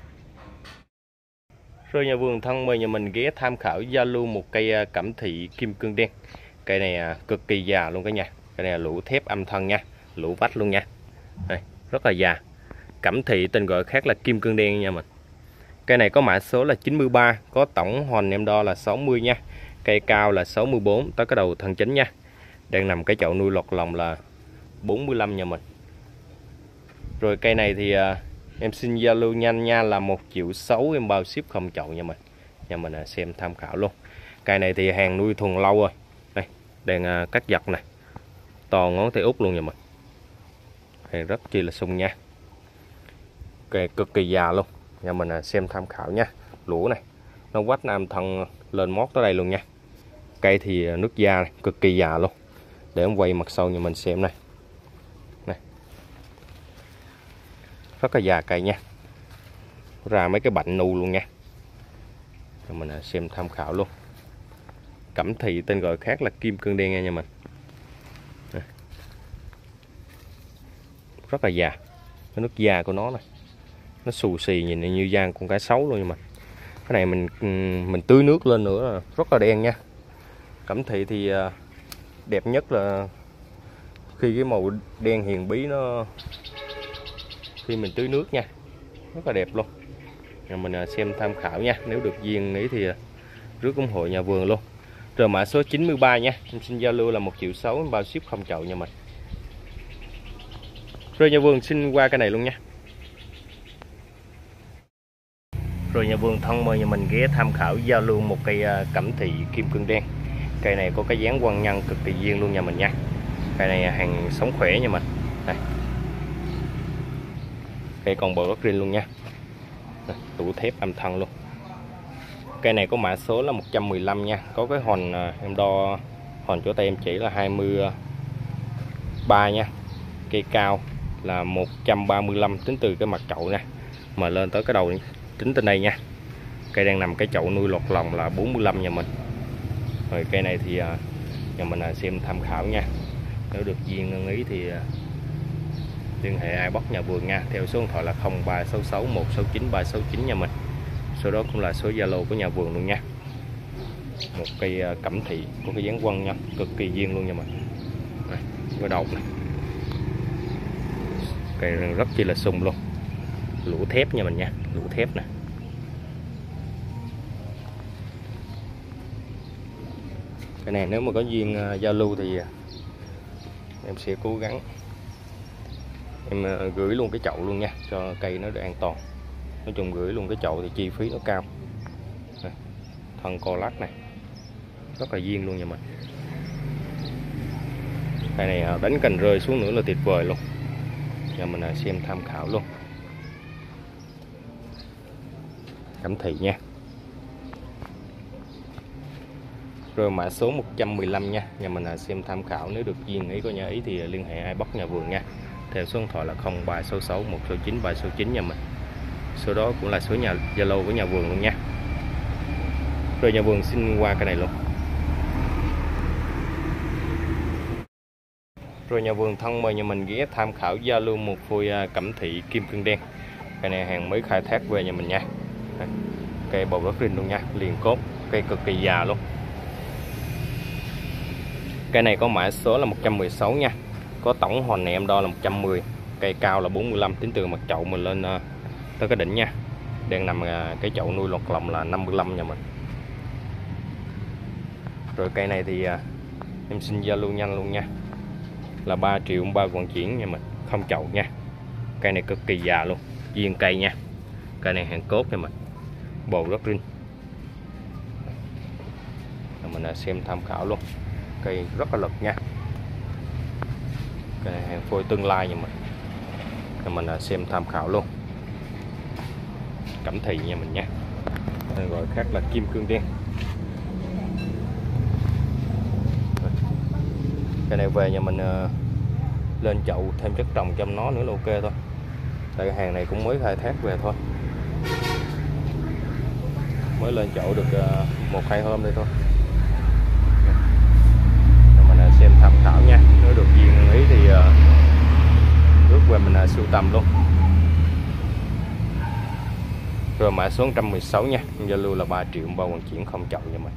Rồi nhà vườn thân mời nhà mình ghé tham khảo giao lưu một cây cẩm thị kim cương đen. Cây này cực kỳ già luôn cả nhà. Cây này là lũ thép âm thân nha, lũ vách luôn nha. Đây, rất là già. Cẩm thị tên gọi khác là kim cương đen nha mình. Cây này có mã số là chín mươi ba, có tổng hoành em đo là sáu mươi nha. Cây cao là sáu mươi bốn, tới cái đầu thân chính nha. Đang nằm cái chậu nuôi lọt lòng là bốn mươi lăm nhà mình. Rồi cây này thì à, em xin giao lưu nhanh nha là một triệu sáu, em bao ship không chậu nha mình. Nhà mình à, xem tham khảo luôn. Cây này thì hàng nuôi thuần lâu rồi. Đây, đang à, cắt giật này. To ngón tay út luôn nha mình. Hàng rất chi là sung nha. Cây cực kỳ già luôn. Nhà mình à, xem tham khảo nha. Lũa này, nó quách nam thân lên mót tới đây luôn nha. Cây thì nước da này, cực kỳ già luôn. Để em quay mặt sau nhà mình xem này. Này. Rất là già cây nha. Ra mấy cái bệnh nu luôn nha. Nhà mình à, xem tham khảo luôn. Cẩm thị tên gọi khác là kim cương đen nha nhà mình. Này. Rất là già. Cái nước da của nó này, nó xù xì nhìn như da con cá sấu luôn. Nhưng mà cái này mình mình tưới nước lên nữa rất là đen nha. Cẩm thị thì đẹp nhất là khi cái màu đen hiền bí nó khi mình tưới nước nha, rất là đẹp luôn. Nhà mình xem tham khảo nha. Nếu được duyên nghĩ thì rước ủng hộ nhà vườn luôn. Rồi mã số chín mươi ba nha, em xin giao lưu là một triệu sáu, bao ship không chậu nha mình. Rồi nhà vườn xin qua cái này luôn nha. Rồi nhà vườn thân mời nhà mình ghé tham khảo giao lưu một cây cẩm thị kim cương đen. Cây này có cái dáng quăng nhân cực kỳ duyên luôn nhà mình nha. Cây này hàng sống khỏe nha mình. Đây. Cây còn bờ rất riêng luôn nha. Tủ thép âm thân luôn. Cây này có mã số là một trăm mười lăm nha. Có cái hòn em đo hòn chỗ tay em chỉ là hai mươi ba nha. Cây cao là một trăm ba mươi lăm tính từ cái mặt chậu nha, mà lên tới cái đầu tính từ đây nha. Cây đang nằm cái chậu nuôi lọt lòng là bốn mươi lăm nhà mình. Rồi cây này thì nhà mình xem tham khảo nha. Nếu được duyên ưng ý thì liên hệ ai bóc nhà vườn nha, theo số điện thoại là không ba sáu sáu một sáu chín ba sáu chín nhà mình. Số đó cũng là số Zalo của nhà vườn luôn nha. Một cây cẩm thị có cái dáng quăng nha, cực kỳ duyên luôn nha mình. Đây, cái đầu này. Cây rất chi là sung luôn. Lũa thép nha mình nha, lũa thép nè. Cái này nếu mà có duyên uh, giao lưu thì uh, em sẽ cố gắng em uh, gửi luôn cái chậu luôn nha, cho cây nó được an toàn. Nói chung gửi luôn cái chậu thì chi phí nó cao. Đây, thân co lắc này rất là duyên luôn nha mình. Cây này uh, đánh cành rơi xuống nữa là tuyệt vời luôn. Nhà mình uh, xem tham khảo luôn. Cẩm thị nha. Rồi mã số một trăm mười lăm nha. Nhà mình là xem tham khảo, nếu được duyên ý có nhà ý thì liên hệ ai bóc nhà vườn nha. Theo số điện thoại là không ba sáu sáu một sáu chín ba sáu chín nhà mình. Số đó cũng là số nhà Zalo của nhà vườn luôn nha. Rồi nhà vườn xin qua cái này luôn. Rồi nhà vườn thân mời nhà mình ghé tham khảo giao lưu một phôi cẩm thị kim cương đen. Cái này hàng mới khai thác về nhà mình nha. Đây, cây bầu rất riêng luôn nha, liền cốt, cây cực kỳ già luôn. Cây này có mã số là một trăm mười sáu nha. Có tổng hoành này em đo là một trăm mười. Cây cao là bốn mươi lăm, tính từ mặt chậu mình lên uh, tới cái đỉnh nha. Đang nằm uh, cái chậu nuôi lọt lòng là năm mươi lăm nha mình. Rồi cây này thì uh, em xin giao lưu nhanh luôn nha, là ba triệu ba vận chuyển nha mình, không chậu nha. Cây này cực kỳ già luôn, duyên cây nha. Cây này hàng cốt nha mình, bầu rất riêng. Mình uh, xem tham khảo luôn. Cây rất là lực nha. Cây này hàng phôi tương lai nha mình. Thì mình xem tham khảo luôn. Cẩm thị nha mình nha. Tên gọi khác là kim cương đen. Cây này về nhà mình lên chậu thêm chất trồng cho nó nữa là ok thôi. Tại hàng này cũng mới khai thác về thôi, mới lên chậu được một hai hôm đây thôi. xem tham khảo nha. Nếu được duyên ý thì uh, rước về mình uh, sưu tầm luôn. Rồi mã số một trăm mười sáu nha, giao lưu là ba triệu bao vận chuyển không chọn cho mình.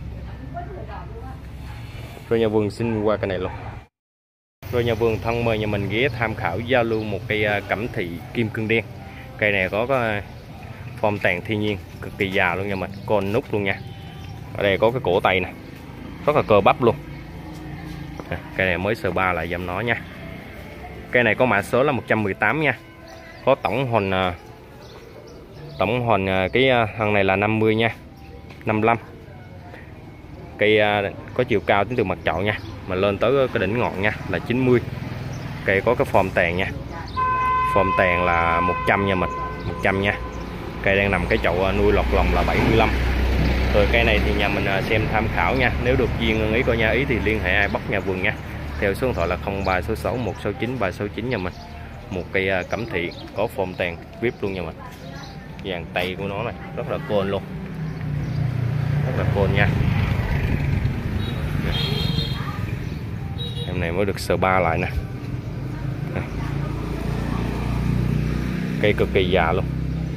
Rồi nhà vườn xin qua cái này luôn. Rồi nhà vườn thân mời nhà mình ghé tham khảo giao lưu một cây cẩm thị kim cương đen. Cây này có cái form tàn thiên nhiên cực kỳ già luôn nha mình, con nút luôn nha. Ở đây có cái cổ tay này rất là cơ bắp luôn. À, cây này mới sờ ba lại dầm nó nha. Cây này có mã số là một trăm mười tám nha. Có tổng hồn tổng hồn cái thân này là năm mươi nha, năm mươi lăm. Cây có chiều cao tính từ mặt chậu nha, mà lên tới cái đỉnh ngọn nha là chín mươi. Cây có cái form tàn nha, form tàn là một trăm nha mình, một trăm nha. Cây đang nằm cái chậu nuôi lọt lòng là bảy mươi lăm. Rồi cây này thì nhà mình xem tham khảo nha. Nếu được duyên ý coi nha, ý thì liên hệ ai bóc nhà vườn nha, theo số điện thoại là không ba sáu sáu một sáu chín ba sáu chín nha mình. Một cây cẩm thị có form tàn vip luôn nha mình. Dàn tay của nó này rất là côn luôn, rất là côn nha. Em này mới được sờ ba lại nè. Cây cực kỳ già luôn.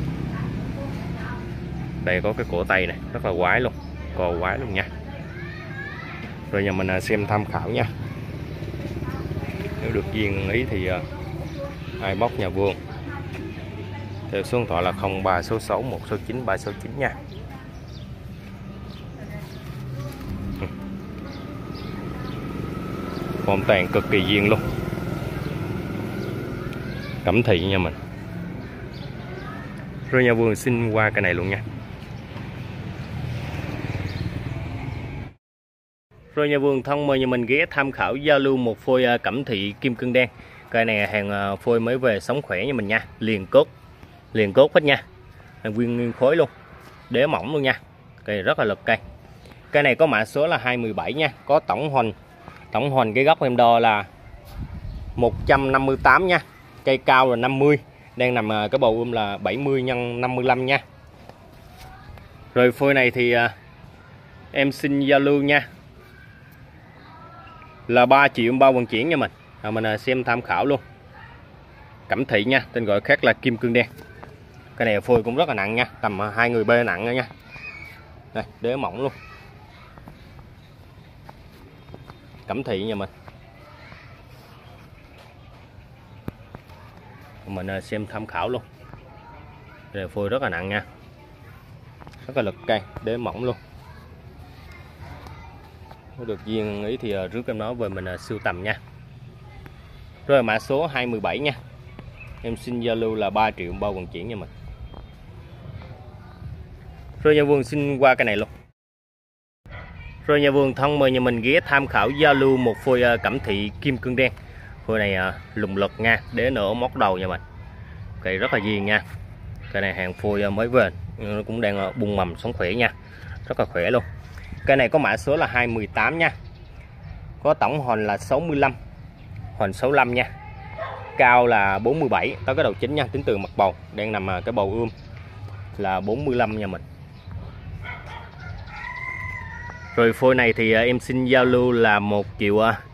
Đây có cái cổ tay này rất là quái luôn, co quái luôn nha. Rồi nhà mình xem tham khảo nha. Nếu được duyên ý thì ai bóc nhà vườn, theo số điện thoại là không ba sáu sáu một sáu chín ba sáu chín nha. Form tàn cực kỳ duyên luôn, cẩm thị nha mình. Rồi nhà vườn xin qua cái này luôn nha. Rồi nhà vườn thân mời nhà mình ghé tham khảo giao lưu một phôi cẩm thị kim cương đen. Cây này hàng phôi mới về, sống khỏe nha mình nha, liền cốt liền cốt hết nha, hàng nguyên nguyên khối luôn, đế mỏng luôn nha. Cây rất là lực cây. Cây này có mã số là hai một bảy nha. Có tổng hoành tổng hoành cái góc em đo là một trăm năm mươi tám nha. Cây cao là năm mươi, đang nằm cái bầu um là bảy mươi nhân năm mươi lăm nha. Rồi phôi này thì em xin giao lưu nha là ba triệu bao vận chuyển nha mình. À, mình xem tham khảo luôn. Cẩm thị nha, tên gọi khác là kim cương đen. Cái này phôi cũng rất là nặng nha, tầm hai người bê nặng nha. Đây, đế mỏng luôn. Cẩm thị nha mình. Mình xem tham khảo luôn. Đây phôi rất là nặng nha, rất là lực cây, đế mỏng luôn. Nếu được duyên ý thì rước em nó về mình sưu tầm nha. Rồi mã số hai một bảy nha. Em xin giao lưu là ba triệu bao vận chuyển nha mình. Rồi nhà vườn xin qua cái này luôn. Rồi nhà vườn thân mời nhà mình ghé tham khảo giao lưu một phôi cẩm thị kim cương đen. Phôi này lùng lực nha, đế nở móc đầu nha mình. Cây rất là duyên nha. Cây này hàng phôi mới về, nó cũng đang bung mầm sống khỏe nha, rất là khỏe luôn. Cây này có mã số là hai một tám nha. Có tổng hòn là sáu mươi lăm, hòn sáu mươi lăm nha. Cao là bốn mươi bảy, tới cái đầu chính nha, tính từ mặt bầu, đang nằm cái bầu ươm là bốn mươi lăm nha mình. Rồi phôi này thì em xin giao lưu là một triệu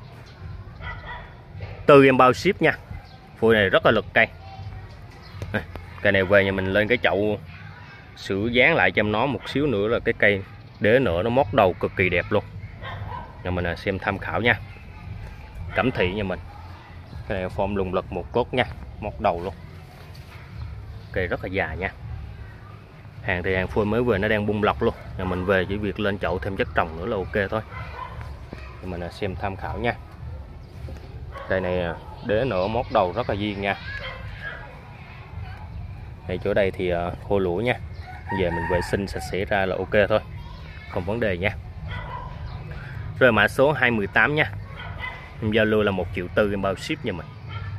tư em bao ship nha. Phôi này rất là lực cây. Cây này về nhà mình lên cái chậu sửa dán lại cho em nó một xíu nữa là cái cây đế nữa nó móc đầu cực kỳ đẹp luôn. Nhà mình xem tham khảo nha. Cẩm thị nha mình. Cái này form lùng lực một cốt nha, móc đầu luôn. Cây rất là dài nha. Hàng thì hàng phôi mới vừa nó đang bung lọc luôn. Nhà mình về chỉ việc lên chậu thêm chất trồng nữa là ok thôi. Nhà mình xem tham khảo nha. Cây này đế nở móc đầu rất là duyên nha. Đây chỗ đây thì khô lũa nha. Về mình vệ sinh sạch sẽ ra là ok thôi, không vấn đề nha. Rồi mã số hai một tám nha. Em giao lưu là một triệu tư em bao ship nha mình.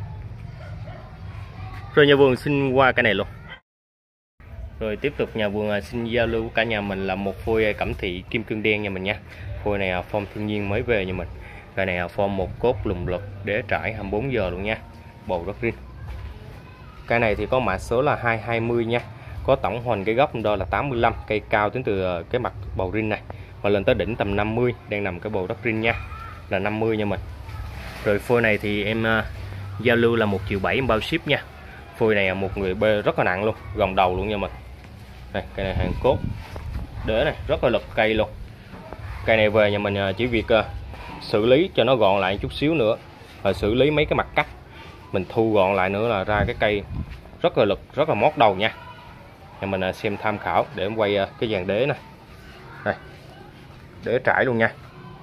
Rồi nhà vườn xin qua cái này luôn. Rồi tiếp tục nhà vườn xin giao lưu cả nhà mình là một phôi cẩm thị kim cương đen nha mình nha. Phôi này form thiên nhiên mới về nha mình. Cái này form một cốt lùng lực, đế trải hai mươi bốn giờ luôn nha, bầu rất riêng. Cái này thì có mã số là hai hai mươi nha. Có tổng hoành cái gốc đo là tám mươi lăm, cây cao tính từ cái mặt bầu rin này và lên tới đỉnh tầm năm mươi, đang nằm cái bầu đất rin nha. là năm mươi nha mình. Rồi phôi này thì em uh, giao lưu là một triệu bảy em bao ship nha. Phôi này một người bê rất là nặng luôn, gồng đầu luôn nha mình. Đây, cây này hàng cốt, đế này rất là lực cây luôn. Cây này về nhà mình uh, chỉ việc uh, xử lý cho nó gọn lại chút xíu nữa, và xử lý mấy cái mặt cắt mình thu gọn lại nữa là ra cái cây rất là lực, rất là mót đầu nha. Nhà mình uh, xem tham khảo để em quay uh, cái dàn đế này. Đây, đế trải luôn nha,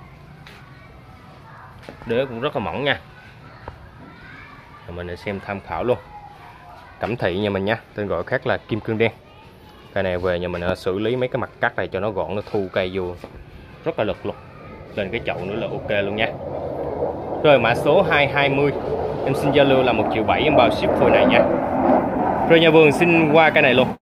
đế cũng rất là mỏng nha. Nhà mình xem tham khảo luôn. Cẩm thị nhà mình nha, tên gọi khác là kim cương đen. Cây này về nhà mình uh, xử lý mấy cái mặt cắt này cho nó gọn, nó thu cây vô rất là lực luôn. Lên cái chậu nữa là ok luôn nha. Rồi mã số hai hai mươi em xin giao lưu là một triệu bảy em bao ship phôi này nha. Rồi nhà vườn xin qua cây này luôn.